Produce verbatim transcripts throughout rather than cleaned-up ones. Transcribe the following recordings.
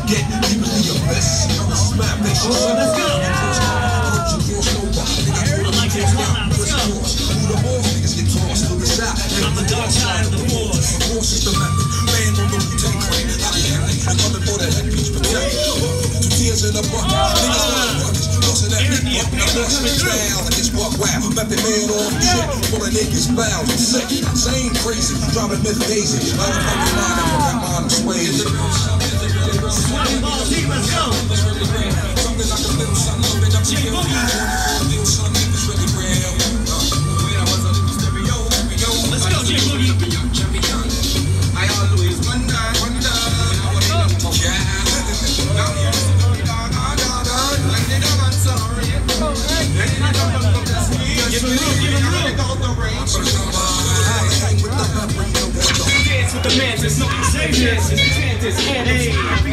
forget, keep it to your best. I'm a smack, they should oh, let's go. I like it, let's go. Who the more niggas get tossed to the side. I'm the dark side of the force. Force is the method. Man on the routine crane. I can't I'm coming for that head piece protect. Two tears in a bucket. Niggas want buckets. Tossing that meat bucket. I'm lost in style. I just walk wild. Method man off shit. Full of niggas foul and sick. Same crazy. Driving myth daisy. I'm a fucking mind. I'm got mine swayed. Sweaty balls, let's go. Something like a little something. Little something. Little something. It's really real. Let's go, J Boogie. I always wonder, wonder. Give him room, give him room. Dance with the mantis, no Xaviers, Mantis, Candace,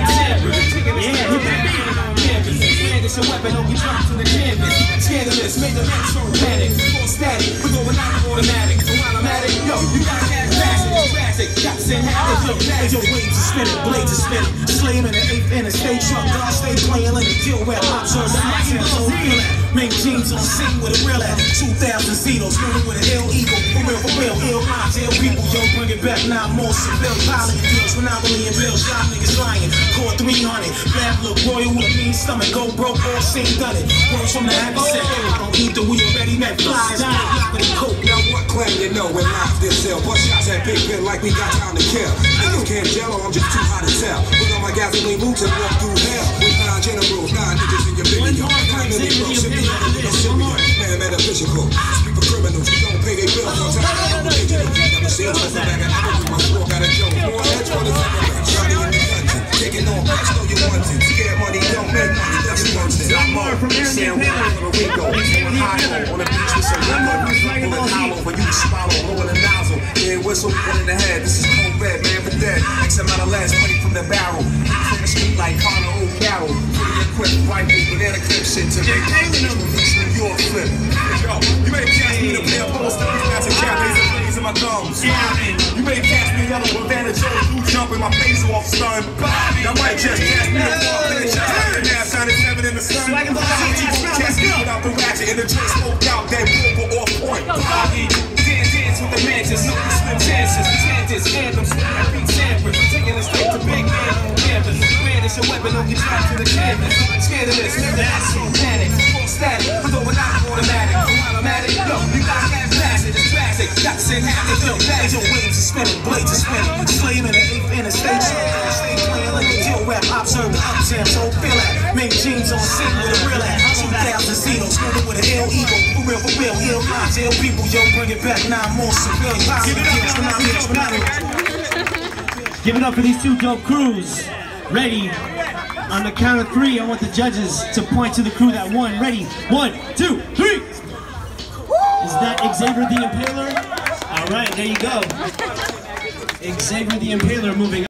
yeah, hit that canvas. Brandish a weapon, don't get dropped to the canvas. Scandalous, made the metro panic. Full static, we're going out automatic. Automatic, yo, you gotta have classic, classic. Got to send half of your your waves are spinning, blades are spinning. Slay him in the eighth interstate truck. God stay playing like a deal where I'm so feel that. Make jeans on scene with a real at two thousand Zetos, moving with an ill ego. For real, for real, ill minds, ill people. Yo, bring it back now, more seville. Piling deals, monopoly and bills. Y'all niggas lying. Core three hundred. Bad look royal with a mean stomach. Go broke, all seen done it. Words from the happy set. I don't eat the we already met flies. Knocking the coke. Now what claim you know when life this ill? Bust shots at Big Ben like we got time to kill. Niggas can't gel or I'm just too hot to tell. Put on my gasoline boots and walk through hell. With nine generals, nine niggas in your video. Nine million bro, shit me out of the Syria. Man, metaphysical. Speak for criminals who don't pay their bills on time. Never seen just a bag of apple. My fork got a joke. More heads on the second. Johnny in the dungeon. Taking on backs, know you want it. Scared money, don't make money. That's you want it. I'm more from San Juan, Puerto Rico. On high on the beach with some lemon. Pulling hollow for you to swallow. Blowing a nozzle. Yeah, whistle, one in the head. This is cold red, man, but dead. X amount of last money from the barrel. From the street like Connor Old Carroll. Pretty equipped, rifle, banana clip shit to make New York flip. Yo, you may catch me to play a poster. That's a cat, laser blades in my thumbs. You may catch me yellow with Vanna Joe. You jumping my face off, stun. Y'all might just catch me to walk in the shot. And now shining seven in the sun. You won't catch me without the ratchet and the drink smoked out. That purple off point. Dance, dance with the mantis. No slim chances. Chances, anthems. Beat Sanford. Taking it straight to Big Man on campus. Brandish a weapon, don't get dropped to the canvas. Scandalous, that's so panic. Full static, we're going out automatic. Automatic, yo, you guys have classic. It's classic. Got to send half of your bags. Your waves are spinning, blades are spinning. Slay him in the eighth interstate truck. Stay playing like a deal rap. Observe the uptown, so feel that. Make jeans on scene with a real at. two thousand Zetos, moving with an ill ego. For real, for real, ill minds, ill people. Yo, bring it back now, more civilian. Give it up for these two dope crews. Ready? On the count of three, I want the judges to point to the crew that won. Ready? One, two, three! Is that Xavier the Impaler? All right, there you go. Xavier the Impaler moving